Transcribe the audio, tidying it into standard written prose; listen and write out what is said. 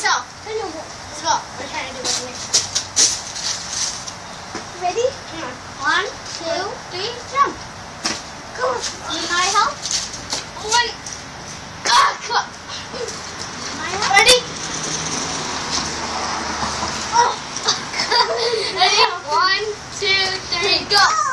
yourself. Let's go. We're trying to do it. Ready? Come on. 1, 2, 3, jump. Go. Need my help? Wait. Come on. My help? Ready? Oh. Ready? 1, 2, 3, go.